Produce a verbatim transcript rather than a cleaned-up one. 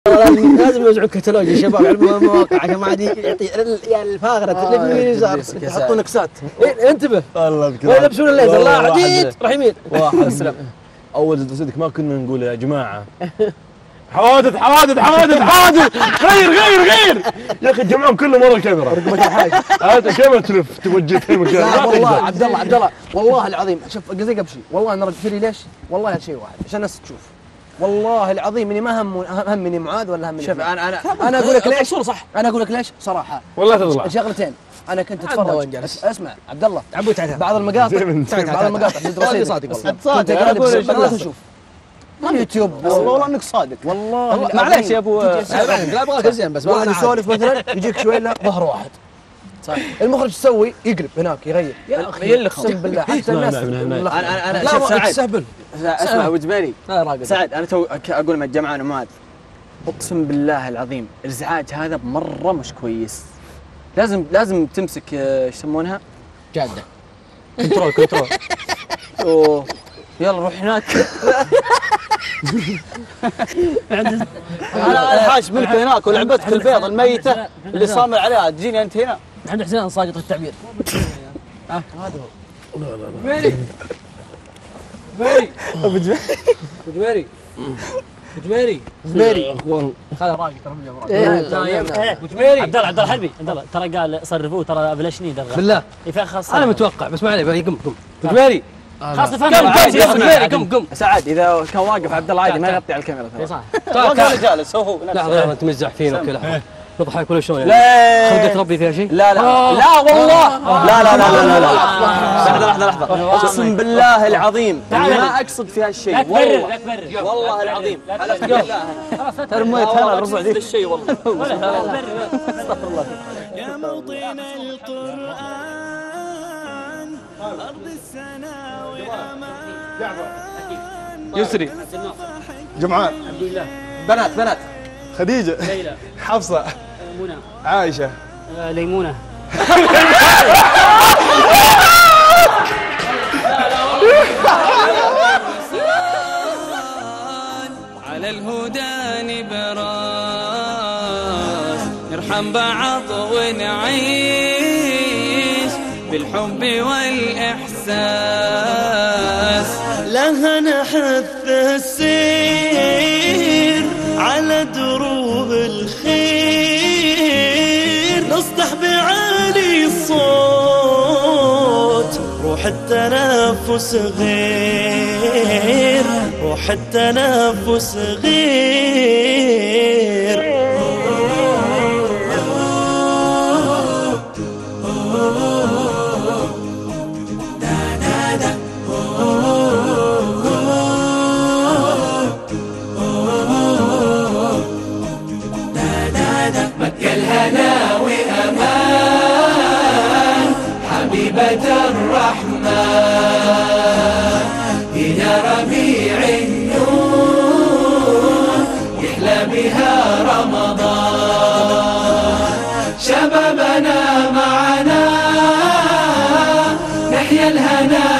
لازم يوزعون كتالوج يا شباب على المواقع عشان ما عاد يعطي يعني الفاخرة اللي اليسار يحطون نكسات. انتبه والله بكره ويلبسون الليزر الله حديد راح يمين. واحد اول صدق ما كنا نقول يا جماعه حوادث حوادث حوادث حوادث غير غير غير يا اخي جمعهم كله ورا الكاميرا رقمك الحاج هذا كاميرا تلف توجه في مكان. لا والله عبد الله عبد الله والله العظيم شوف قصدي قبل شيء والله انا رد فيري ليش؟ والله شيء واحد عشان الناس تشوف. والله العظيم اني ما هم همني معاذ ولا همني. شوف انا انا انا اقول لك ليش صح. انا اقول لك ليش صراحه والله تطلع شغلتين. انا كنت اتفرج اسمع عبد الله تعبوت عليها بعض المقاطع بعض المقاطع والله صادق والله صادق انا اقول اشوف اليوتيوب والله انك صادق والله معليش يا ابو لا ابغاك زين بس واحد يسولف مثلا يجيك شوي له ظهر واحد صح المخرج يسوي يقلب هناك يغير يا اخي اقسم بالله حتى الناس انا انا انا شوف سعد سهبل اسمع ابو جبيري سعد انا تو اقول مع الجماعه معاذ اقسم بالله العظيم الازعاج هذا مره مش كويس. لازم لازم تمسك ايش يسمونها؟ جاده كنترول كنترول اوه يلا روح هناك. انا حاش منك هناك ولعبتك في البيض الميته اللي صامل عليها تجيني انت هنا. محمد حسين ساقط التعبير. هذا هو لا لا جبيري جبيري ابو جبيري جبيري جبيري اخوان خذ راقي ترى ابو جبيري عبد الله عبد الله حلبي عبد الله ترى قال صرفوه ترى بلشني دغ بالله يفا خاص انا متوقع بس ما عليه قم قم جبيري خلاص فهمت قم قم سعد اذا كان واقف عبد الله عادي ما يغطي على الكاميرا ترى صح واقف جالس هو لحظه انت تمزح فينا وكذا نضحك ولا شلون يعني خلقة ربي فيها شيء؟ لا لا لا والله لا لا لا لا لا لحظة لحظة لحظة اقسم بالله العظيم ما اقصد في هالشيء والله والله العظيم حلفت بالله ترميت انا الربع ذي الشيء والله استغفر الله يا موطن القرآن أرض السنا وأمان يسري جمعان عبد الله بنات بنات خديجة ليلى حفصة منى عائشة ليمونة على الهدى نبراس نرحم بعض ونعيش بالحب والإحساس لها نحث السير على دروب الخير نصدح بعالي الصوت روح التنافس غير روح التنافس غير الهنا وأمان حبيبة الرحمن هنا ربيع النور يحلى بها رمضان شبابنا معنا نحيا الهنا